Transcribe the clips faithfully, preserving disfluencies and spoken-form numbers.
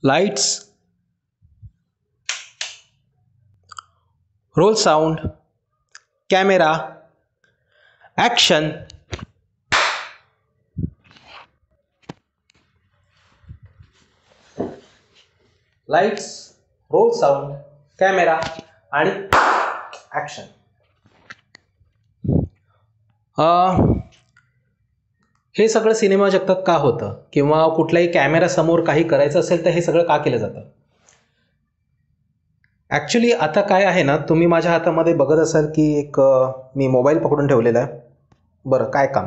Lights, roll sound, camera, action. Lights, roll sound, camera आणि action. हे सगळं cinema जगतात का होतं, किंवा कुठल्याही कॅमेरासमोर काही करायचं असेल तर हे सगळं का केलं जातं? ॲक्च्युली आता काय आहे ना, तुम्ही माझ्या हातामध्ये बघत असाल की एक मी मोबाईल पकडून ठेवलेला आहे. बरं, काय काम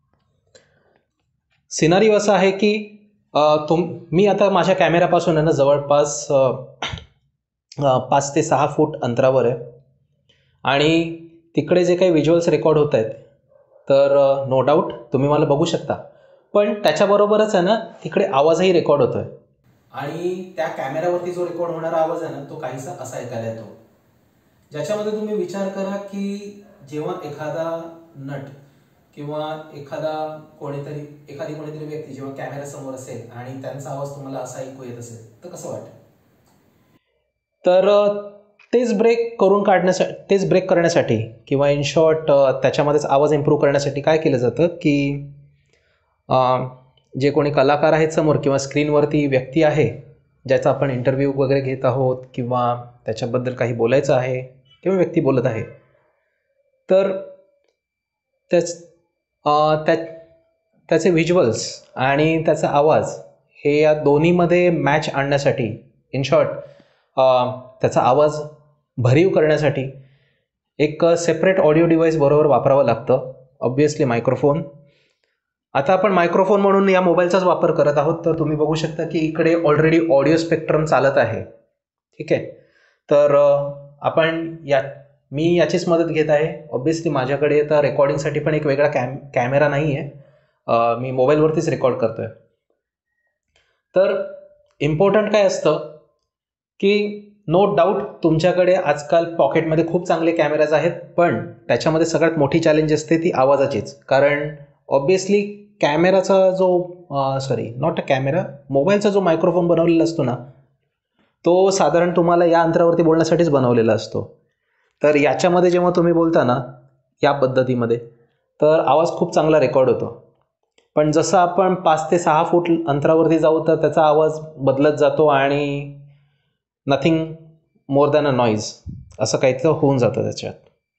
सिनारिओ असं आहे की तुम मी आता माझ्या कॅमेरापासून आहे ना जवळपास पाच ते सहा फूट अंतरावर आहे आणि तिकडे जे काही व्हिज्युअल्स रेकॉर्ड होत आहेत तर नो डाऊट तुम्ही मला बघू शकता, पण त्याच्याबरोबरच आहे ना तिकडे आवाजही रेकॉर्ड होतो आहे आणि त्या कॅमेऱ्यावरती जो रेकॉर्ड होणारा आवाज आहे ना तो काहीसा असा ऐकायला येतो, ज्याच्यामध्ये तुम्ही विचार करा की जेव्हा एखादा नट किंवा एखादा कोणीतरी एखादी कोणीतरी व्यक्ती जेव्हा कॅमेऱ्यासमोर असेल आणि त्यांचा आवाज तुम्हाला असा ऐकू येत असेल तर कसं वाटेल? तर तेच ब्रेक करून काढण्यासाठी तेच ब्रेक करण्यासाठी किंवा इन शॉर्ट त्याच्यामध्येच आवाज इम्प्रूव्ह करण्यासाठी काय केलं जातं की जे कोणी कलाकार आहेत समोर किंवा स्क्रीनवरती व्यक्ती आहे ज्याचा आपण इंटरव्ह्यू वगैरे घेत आहोत किंवा त्याच्याबद्दल काही बोलायचं आहे किंवा व्यक्ती बोलत आहे, तर त्याच त्या त्याचे व्हिज्युअल्स आणि त्याचा आवाज हे या दोन्हीमध्ये मॅच आणण्यासाठी, इन शॉर्ट त्याचा आवाज भरीव करण्यासाठी एक सेपरेट ऑडिओ डिव्हाइस बरोबर वापरावं लागतं. Obviously microphone. आता आपण मायक्रोफोन म्हणून या मोबाईलचाच वापर करत आहोत, तर तुम्ही बघू शकता की इकडे ऑलरेडी ऑडिओ स्पेक्ट्रम चालत आहे. ठीक आहे, तर आपण या मी याचीच मदत घेत आहे. ऑब्वियसली माझ्याकडे आता रेकॉर्डिंगसाठी पण एक वेगळा कॅम कॅमेरा नाही आहे, मी मोबाईलवरतीच रेकॉर्ड करतो आहे. तर इम्पॉर्टंट काय असतं की नो डाऊट तुमच्याकडे आजकाल पॉकेटमध्ये खूप चांगले कॅमेराज आहेत, पण त्याच्यामध्ये सगळ्यात मोठी चॅलेंज असते ती आवाजाचीच. कारण ऑब्वियसली कॅमेराचा जो सॉरी नॉट अ कॅमेरा मोबाईलचा जो मायक्रोफोन बनवलेला असतो ना तो साधारण तुम्हाला या अंतरावरती बोलण्यासाठीच बनवलेला असतो. तर याच्यामध्ये जेव्हा तुम्ही बोलता ना या पद्धतीमध्ये तर आवाज खूप चांगला रेकॉर्ड होतो, पण जसं आपण पाच ते सहा फूट अंतरावरती जाऊ तर त्याचा आवाज बदलत जातो आणि nothing more than a noise असं काहीतरी होऊन जातं त्याच्यात.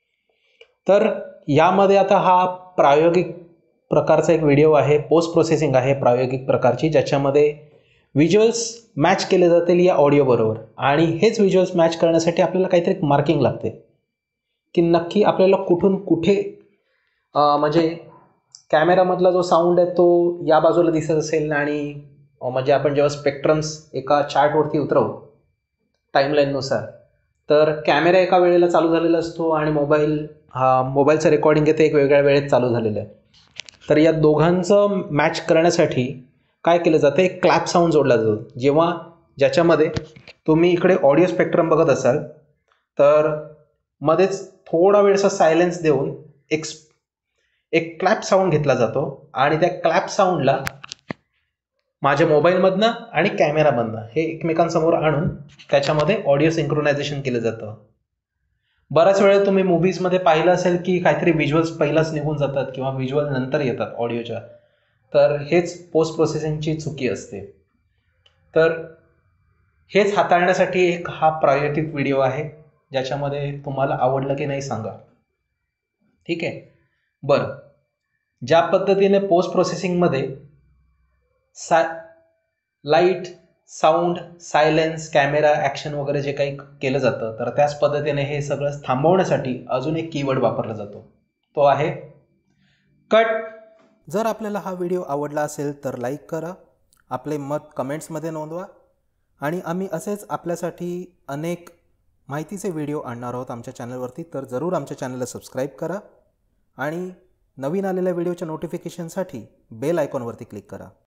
तर यामध्ये आता हा प्रायोगिक प्रकारचा एक व्हिडिओ आहे, पोस्ट प्रोसेसिंग आहे प्रायोगिक प्रकारची, ज्याच्यामध्ये व्हिज्युअल्स मॅच केले जातील या ऑडिओबरोबर आणि हेच व्हिज्युअल्स मॅच करण्यासाठी आपल्याला काहीतरी मार्किंग लागते की नक्की आपल्याला कुठून कुठे म्हणजे कॅमेरामधला जो साऊंड आहे तो या बाजूला दिसत असेल आणि म्हणजे आपण जेव्हा स्पेक्ट्रम्स एका चार्टवरती उतरवू टाईमलाईननुसार तर कॅमेरा एका वेळेला चालू झालेला असतो आणि मोबाईल हा मोबाईलचं रेकॉर्डिंग आहे ते एक वेगळ्या वेळेत चालू झालेलं आहे. तर या दोघांचं मॅच करण्यासाठी काय केलं जातं, एक क्लॅप साऊंड जोडला जातो. जेव्हा ज्याच्यामध्ये तुम्ही इकडे ऑडिओ स्पेक्ट्रम बघत असाल तर मध्येच थोडा वेळचा सायलेन्स देऊन एक एक क्लॅप साऊंड घेतला जातो आणि त्या क्लॅप साऊंडला माझ्या मोबाईलमधनं आणि कॅमेरामधनं हे एकमेकांसमोर आणून त्याच्यामध्ये ऑडिओ सिंक्रोनायझेशन केलं जातं. बऱ्याच वेळा तुम्ही मूव्हीजमध्ये पाहिलं असेल की काहीतरी व्हिज्युअल्स पहिलाच निघून जातात किंवा व्हिज्युअल नंतर येतात ऑडिओच्या, तर हेच पोस्ट प्रोसेसिंगची चुकी असते. तर हेच हाताळण्यासाठी एक हा प्रायोगिक व्हिडिओ आहे, ज्याच्यामध्ये तुम्हाला आवडलं की नाही सांगा. ठीक आहे, बरं. ज्या पद्धतीने पोस्ट प्रोसेसिंगमध्ये सा light, sound, silence, camera, action वगैरे जे काही केलं जातं तर त्याच पद्धतीने हे सगळं थांबवण्यासाठी अजून एक कीवर्ड वापरला जातो, तो आहे कट. जर आपल्याला हा व्हिडिओ आवडला असेल तर लाईक करा, आपले मत कमेंट्समध्ये नोंदवा आणि आम्ही असेच आपल्यासाठी अनेक माहितीचे व्हिडिओ आणणार आहोत आमच्या चॅनलवरती. तर जरूर आमच्या चॅनलला सबस्क्राईब करा आणि नवीन आलेल्या व्हिडिओच्या नोटिफिकेशनसाठी बेल आयकॉनवरती क्लिक करा.